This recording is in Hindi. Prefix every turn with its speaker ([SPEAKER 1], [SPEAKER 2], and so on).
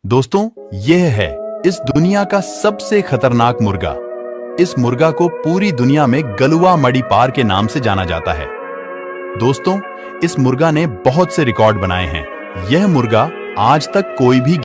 [SPEAKER 1] दोस्तों, यह है इस दुनिया का सबसे खतरनाक मुर्गा। इस मुर्गा को पूरी दुनिया में गलुआ मणिपार के नाम से जाना जाता है। दोस्तों, इस मुर्गा ने बहुत से रिकॉर्ड बनाए हैं। यह मुर्गा आज तक कोई भी